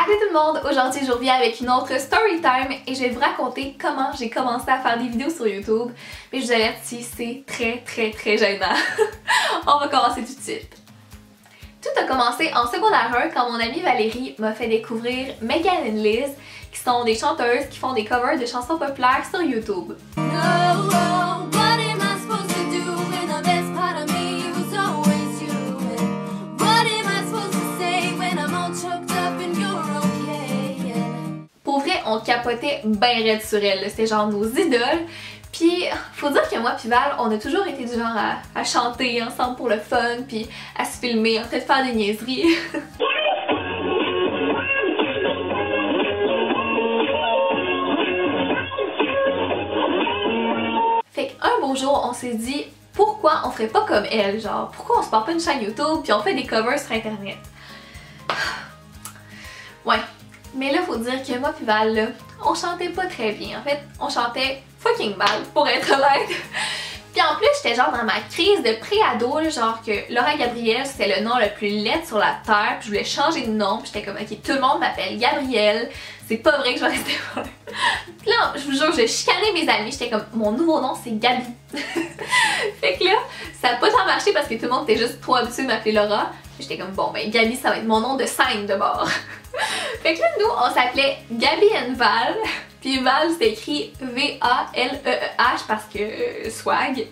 Allez tout le monde, aujourd'hui je reviens avec une autre story time et je vais vous raconter comment j'ai commencé à faire des vidéos sur YouTube. Mais je vous avertis, c'est très gênant. On va commencer tout de suite. Tout a commencé en secondaire 1 quand mon amie Valérie m'a fait découvrir Megan et Liz, qui sont des chanteuses qui font des covers de chansons populaires sur YouTube. Pour vrai, on capotait ben raide sur elles, c'était genre nos idoles. Puis, faut dire que moi pis Val, on a toujours été du genre à chanter ensemble pour le fun, puis à se filmer, en train de faire des niaiseries. Fait qu'un beau jour, on s'est dit, pourquoi on ferait pas comme elle, genre, pourquoi on se part pas une chaîne YouTube puis on fait des covers sur internet? Ouais. Mais là, faut dire que moi pis Val, là, on chantait pas très bien. En fait, on chantait fucking mal, pour être honnête. Puis en plus, j'étais genre dans ma crise de pré-ado, genre que Laura Gabrielle, c'était le nom le plus laid sur la terre, puis je voulais changer de nom, puis j'étais comme, ok, tout le monde m'appelle Gabrielle, c'est pas vrai que je vais rester folle. Puis là, je vous jure, je chicanais mes amis, j'étais comme, mon nouveau nom, c'est Gabi. Fait que là, ça a pas tant marché parce que tout le monde était juste trop habitué de m'appeler Laura. J'étais comme, bon, ben Gabi, ça va être mon nom de scène de bord. Fait que là, nous, on s'appelait Gabi and Val. Puis Val, c'est écrit V-A-L-E-E-H parce que swag.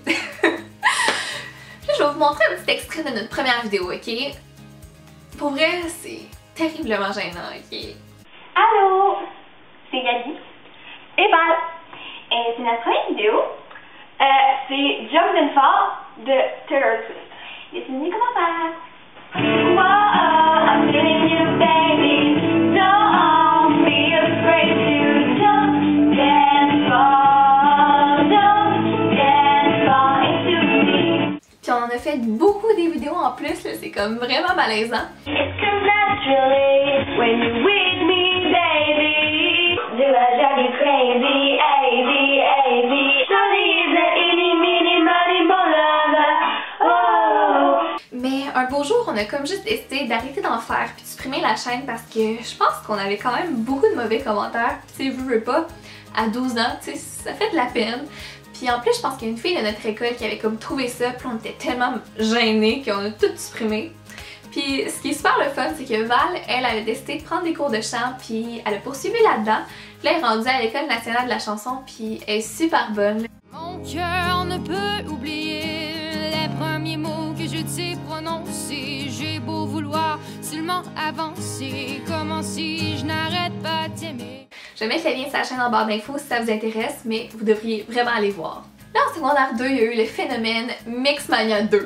Là, je vais vous montrer un petit extrait de notre première vidéo, ok? Pour vrai, c'est terriblement gênant, ok? Allô, c'est Gabi et Val. Et c'est notre première vidéo. C'est Jump and Fall de Taylor Swift. Et c'est une commentaire. Whoa, I'm feeling you, baby. Don't be afraid to jump and fall. Jump and fall into me. Puis on en a fait beaucoup des vidéos en plus, là, c'est comme vraiment malaisant. It comes naturally when you're with me, baby. Do I drive you crazy? A-B, A-B. Shawty is a itty, meeny, miny, lover. Oh. Mais un beau jour, on a comme juste décidé d'arrêter d'en faire puis de supprimer la chaîne parce que je pense qu'on avait quand même beaucoup de mauvais commentaires. Tu sais, veux pas, à 12 ans, tu sais, ça fait de la peine. Puis en plus, je pense qu'il y a une fille de notre école qui avait comme trouvé ça, puis on était tellement gênés qu'on a tout supprimé. Puis ce qui est super le fun, c'est que Val, elle avait décidé de prendre des cours de chant, puis elle a poursuivi là-dedans. Puis là, elle est rendue à l'École nationale de la chanson, puis elle est super bonne. Mon cœur ne peut oublier les premiers mots que je t'ai prononcés. J'ai beau vouloir seulement avancer, comment si je n'arrête pas de t'aimer. Je vais mettre le lien de sa chaîne en barre d'infos si ça vous intéresse, mais vous devriez vraiment aller voir. Là, en secondaire 2, il y a eu le phénomène Mixmania 2.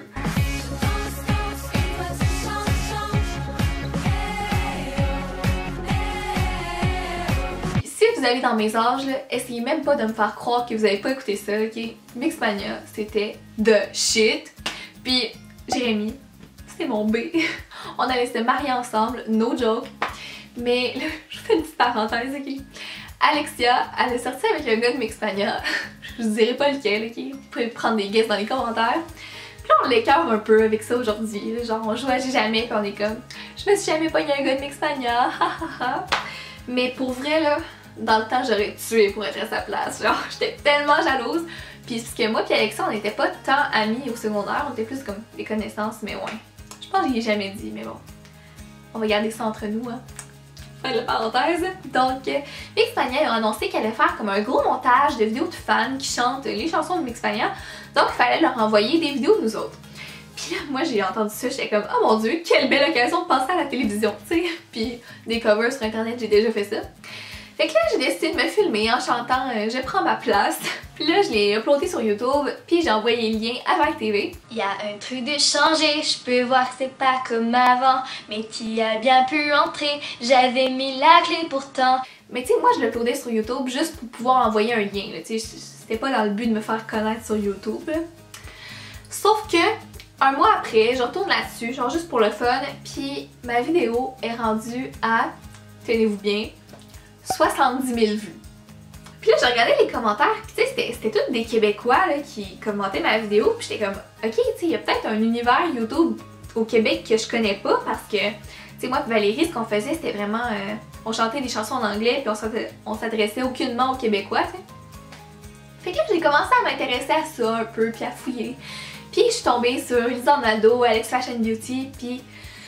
Si vous avez dans mes âges, là, essayez même pas de me faire croire que vous avez pas écouté ça, ok? Mixmania, c'était the shit. Puis Jérémy, c'était mon B. On allait se marier ensemble, no joke. Mais là, je fais une petite parenthèse, ok? Alexia, elle est sortie avec un gars de Mixmania. Je vous dirai pas lequel, ok? Vous pouvez prendre des guesses dans les commentaires. Puis là, on l'écœure un peu avec ça aujourd'hui. Genre, on joue à J'ai jamais, puis on est comme, je me suis jamais pogné un gars de Mixmania, hahaha. Mais pour vrai, là, dans le temps, j'aurais tué pour être à sa place. Genre, j'étais tellement jalouse. Puis parce que moi puis Alexia, on n'était pas tant amis au secondaire, on était plus comme des connaissances, mais ouais. Je pense que je l'ai jamais dit, mais bon. On va garder ça entre nous, hein. Fin de la parenthèse. Donc, Mixmania a annoncé qu'elle allait faire comme un gros montage de vidéos de fans qui chantent les chansons de Mixmania. Donc, il fallait leur envoyer des vidéos de nous autres. Puis là, moi, j'ai entendu ça, j'étais comme, oh mon dieu, quelle belle occasion de passer à la télévision, tu sais. Puis des covers sur internet, j'ai déjà fait ça. Fait que là, j'ai décidé de me filmer en chantant Je prends ma place. Puis là, je l'ai uploadé sur YouTube, puis j'ai envoyé le lien à Vague TV. Il y a un truc de changer, je peux voir que c'est pas comme avant, mais qui a bien pu entrer, j'avais mis la clé pourtant. Mais tu sais, moi, je l'uploadais sur YouTube juste pour pouvoir envoyer un lien, là, tu sais, c'était pas dans le but de me faire connaître sur YouTube, là. Sauf que, un mois après, je retourne là-dessus, genre juste pour le fun, puis ma vidéo est rendue à, tenez-vous bien, 70 000 vues. Puis là, j'ai regardé les commentaires, puis tu sais, c'était tous des Québécois là, qui commentaient ma vidéo, puis j'étais comme, ok, tu sais, il y a peut-être un univers YouTube au Québec que je connais pas, parce que sais, moi et Valérie, ce qu'on faisait, c'était vraiment... on chantait des chansons en anglais, puis on s'adressait aucunement aux Québécois, tu sais. Fait que là, j'ai commencé à m'intéresser à ça un peu, puis à fouiller. Puis je suis tombée sur Lisa Nado, Alex Fashion Beauty, puis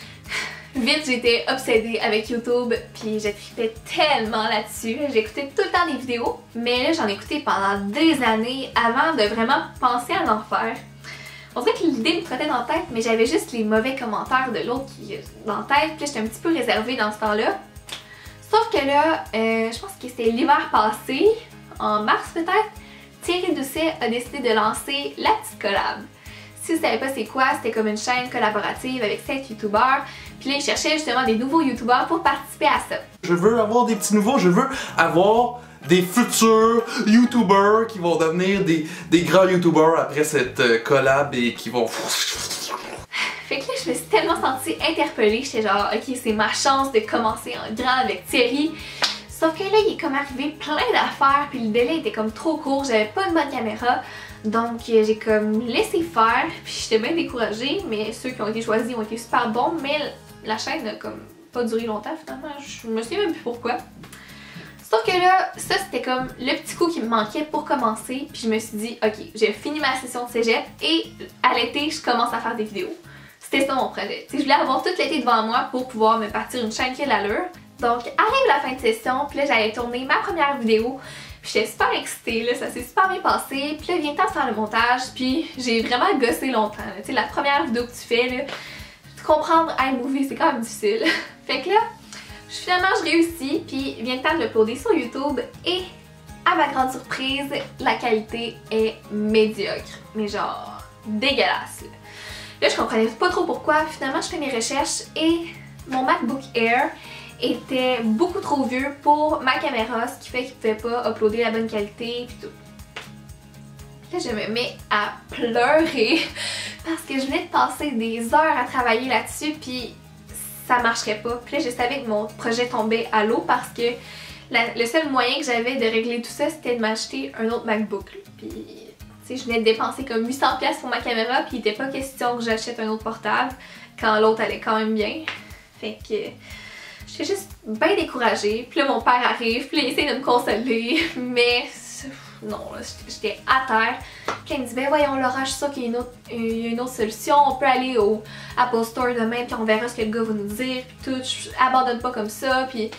vite j'étais obsédée avec YouTube, puis je tripais tellement là-dessus. J'écoutais tout le temps des vidéos, mais là j'en écoutais pendant des années avant de vraiment penser à en faire. On dirait que l'idée me trottait dans la tête, mais j'avais juste les mauvais commentaires de l'autre qui dans la tête, puis j'étais un petit peu réservée dans ce temps-là. Sauf que là, je pense que c'était l'hiver passé, en mars peut-être, Thierry Doucet a décidé de lancer la petite collab. Si vous savez pas c'est quoi, c'était comme une chaîne collaborative avec 7 youtubeurs. Puis là, il cherchait justement des nouveaux youtubeurs pour participer à ça. Je veux avoir des petits nouveaux, je veux avoir des futurs youtubeurs qui vont devenir des grands youtubeurs après cette collab et qui vont... Fait que là, je me suis tellement sentie interpellée. J'étais genre, ok, c'est ma chance de commencer en grand avec Thierry. Sauf que là, il est comme arrivé plein d'affaires, puis le délai était comme trop court, j'avais pas une bonne caméra. Donc j'ai comme laissé faire, puis j'étais bien découragée, mais ceux qui ont été choisis ont été super bons, mais la chaîne n'a comme pas duré longtemps finalement, je me souviens même plus pourquoi. Sauf que là, ça c'était comme le petit coup qui me manquait pour commencer, puis je me suis dit, ok, j'ai fini ma session de cégep et à l'été, je commence à faire des vidéos. C'était ça mon projet. T'sais, je voulais avoir tout l'été devant moi pour pouvoir me partir une chaîne qui a l'allure. Donc arrive la fin de session, puis là j'allais tourner ma première vidéo. Puis j'étais super excitée, là, ça s'est super bien passé. Puis là vient le temps de faire le montage, puis j'ai vraiment gossé longtemps. Tu sais, la première vidéo que tu fais, là, comprendre iMovie c'est quand même difficile. Fait que là, finalement je réussis, puis vient le temps de l'uploader sur YouTube et à ma grande surprise, la qualité est médiocre. Mais genre dégueulasse. Là je comprenais pas trop pourquoi. Finalement je fais mes recherches et mon MacBook Air était beaucoup trop vieux pour ma caméra, ce qui fait qu'il pouvait pas uploader la bonne qualité pis tout. Là je me mets à pleurer parce que je venais de passer des heures à travailler là-dessus puis ça marcherait pas. Puis là je savais que mon projet tombait à l'eau parce que le seul moyen que j'avais de régler tout ça c'était de m'acheter un autre MacBook. Puis tu sais je venais de dépenser comme 800$ pour ma caméra puis il était pas question que j'achète un autre portable quand l'autre allait quand même bien. Fait que j'étais juste bien découragée. Puis là, mon père arrive, puis là, il essaie de me consoler. Mais non, j'étais à terre. Puis là, il me dit, ben voyons Laura, je suis sûre qu'il y a une autre solution. On peut aller au Apple Store demain, puis on verra ce que le gars va nous dire. Puis tout, je abandonne pas comme ça. Puis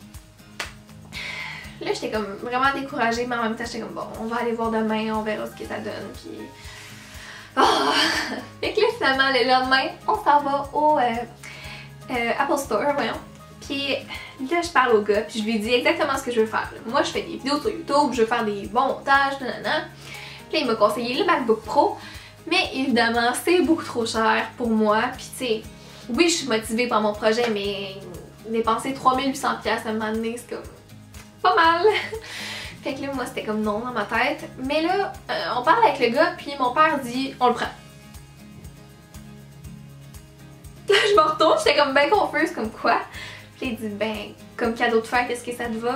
là, j'étais comme vraiment découragée. Mais en même temps, j'étais comme, bon, on va aller voir demain, on verra ce que ça donne. Puis... Oh! Fait que là, finalement, le lendemain, on s'en va au Apple Store, voyons. Puis là, je parle au gars, puis je lui dis exactement ce que je veux faire. Moi, je fais des vidéos sur YouTube, je veux faire des bons montages, nanana. Puis là, il m'a conseillé le MacBook Pro, mais évidemment, c'est beaucoup trop cher pour moi. Puis tu sais, oui, je suis motivée par mon projet, mais dépenser 3800$ à un moment donné, c'est comme pas mal. Fait que là, moi, c'était comme non dans ma tête. Mais là, on parle avec le gars, puis mon père dit, on le prend. Là, je me retourne, j'étais comme bien confuse, comme quoi. Puis il dit, ben, comme cadeau de fête, est-ce que ça te va?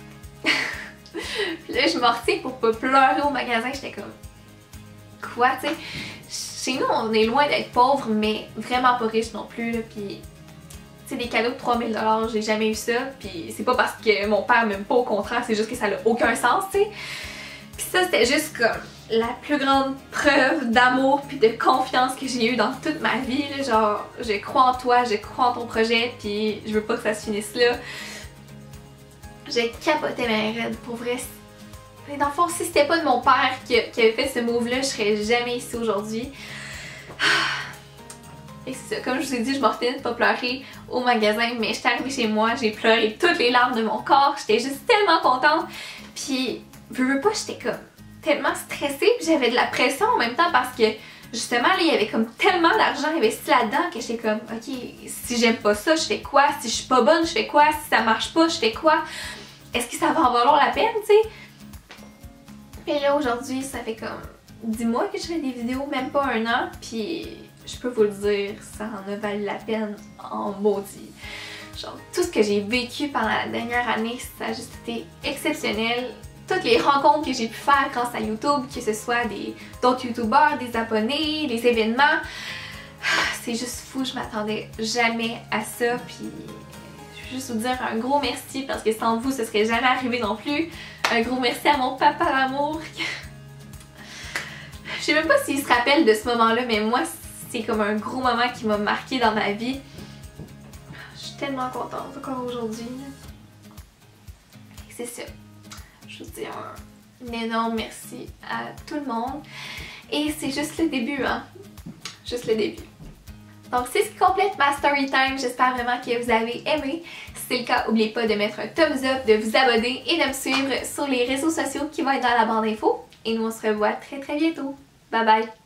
Puis là, je me retiens pour pas pleurer au magasin, j'étais comme, quoi, tu sais? Chez nous, on est loin d'être pauvres, mais vraiment pas riches non plus, là, puis... Tu sais, des cadeaux de 3000$, j'ai jamais eu ça, puis c'est pas parce que mon père m'aime pas, au contraire, c'est juste que ça n'a aucun sens, tu sais. Puis ça, c'était juste comme la plus grande preuve d'amour puis de confiance que j'ai eu dans toute ma vie, là, genre, je crois en toi, je crois en ton projet, puis je veux pas que ça se finisse là. J'ai capoté ma raide, pour vrai. Mais dans le fond, si c'était pas de mon père qui avait fait ce move-là, je serais jamais ici aujourd'hui. Et c'est ça, comme je vous ai dit, je m'en retenais de pas pleurer au magasin, mais j'étais arrivée chez moi, j'ai pleuré toutes les larmes de mon corps, j'étais juste tellement contente. Puis, veux pas, j'étais comme tellement stressée, puis j'avais de la pression en même temps parce que justement, là, il y avait comme tellement d'argent investi là-dedans que j'étais comme, ok, si j'aime pas ça, je fais quoi? Si je suis pas bonne, je fais quoi? Si ça marche pas, je fais quoi? Est-ce que ça va en valoir la peine, tu sais? Puis là, aujourd'hui, ça fait comme 10 mois que je fais des vidéos, même pas un an, puis je peux vous le dire, ça en a valu la peine en maudit. Genre, tout ce que j'ai vécu pendant la dernière année, ça a juste été exceptionnel. Toutes les rencontres que j'ai pu faire grâce à YouTube, que ce soit d'autres youtubeurs, des abonnés, des événements, c'est juste fou, je m'attendais jamais à ça, puis je veux juste vous dire un gros merci parce que sans vous, ce serait jamais arrivé non plus. Un gros merci à mon papa d'amour. Je sais même pas s'il se rappelle de ce moment-là, mais moi, c'est comme un gros moment qui m'a marqué dans ma vie. Je suis tellement contente encore aujourd'hui. C'est ça. Je vous dis un énorme merci à tout le monde. Et c'est juste le début, hein. Juste le début. Donc c'est ce qui complète ma story time. J'espère vraiment que vous avez aimé. Si c'est le cas, n'oubliez pas de mettre un thumbs up, de vous abonner et de me suivre sur les réseaux sociaux qui vont être dans la barre d'infos. Et nous on se revoit très très bientôt. Bye bye!